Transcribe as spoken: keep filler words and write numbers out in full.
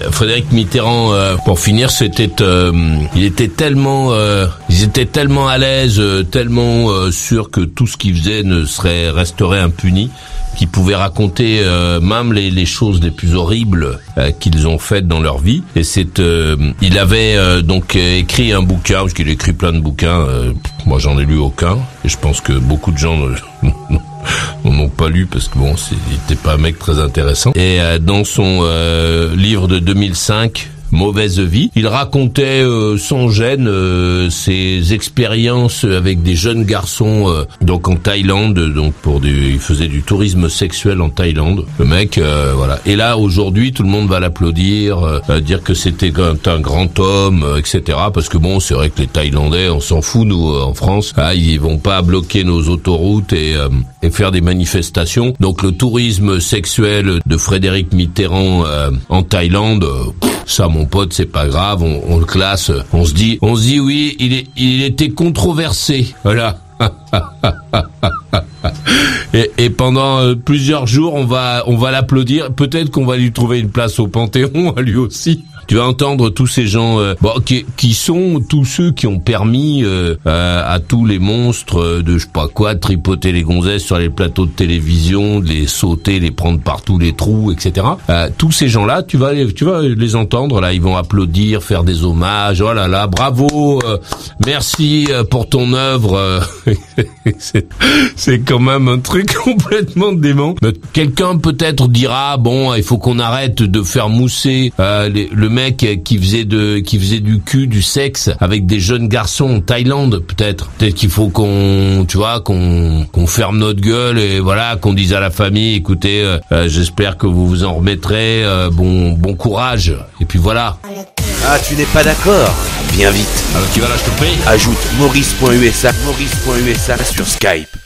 Frédéric Mitterrand, euh, pour finir, c'était, euh, il était tellement, euh, ils étaient tellement à l'aise, euh, tellement euh, sûrs que tout ce qu'ils faisaient ne serait resterait impuni, qu'ils pouvaient raconter euh, même les, les choses les plus horribles euh, qu'ils ont faites dans leur vie. Et c'est, euh, il avait euh, donc euh, écrit un bouquin, parce qu'il a écrit plein de bouquins. Euh, moi, j'en ai lu aucun, et je pense que beaucoup de gens ne n'en ont pas lu parce que bon, c'est, il était pas un mec très intéressant. Et euh, dans son euh, livre de deux mille cinq, Mauvaise vie, il racontait euh, sans gêne euh, ses expériences avec des jeunes garçons euh, donc en Thaïlande, donc pour du, il faisait du tourisme sexuel en Thaïlande. Le mec, euh, voilà. Et là aujourd'hui, tout le monde va l'applaudir, euh, dire que c'était un, un grand homme, euh, et cetera. Parce que bon, c'est vrai que les Thaïlandais, on s'en fout nous euh, en France. Ah, ils vont pas bloquer nos autoroutes et, euh, et faire des manifestations. Donc le tourisme sexuel de Frédéric Mitterrand euh, en Thaïlande. Euh, Ça, mon pote, c'est pas grave, on, on le classe, on se dit, on se dit oui, il, est, il était controversé, voilà. et, et pendant euh, plusieurs jours, on va, on va l'applaudir. Peut-être qu'on va lui trouver une place au Panthéon, à lui aussi. Tu vas entendre tous ces gens euh, bon, qui, qui sont tous ceux qui ont permis euh, euh, à tous les monstres de je sais pas quoi de tripoter les gonzesses sur les plateaux de télévision, de les sauter, les prendre par tous les trous, et cetera. Euh, tous ces gens-là, tu vas les, tu vas les entendre là, ils vont applaudir, faire des hommages. Oh là là, bravo, euh, merci pour ton œuvre. c'est, c'est quand même un truc complètement dément. Mais quelqu'un peut-être dira bon, il faut qu'on arrête de faire mousser euh, les, le mec qui faisait de qui faisait du cul, du sexe avec des jeunes garçons en Thaïlande, peut-être. Peut-être qu'il faut qu'on, tu vois, qu'on qu'on ferme notre gueule et voilà, qu'on dise à la famille, écoutez, euh, euh, j'espère que vous vous en remettrez, euh, bon bon courage. Et puis voilà. Ah, tu n'es pas d'accord? Viens vite. Alors tu vas là, je te prie. Ajoute maurice point u s a, maurice point u s a sur Skype.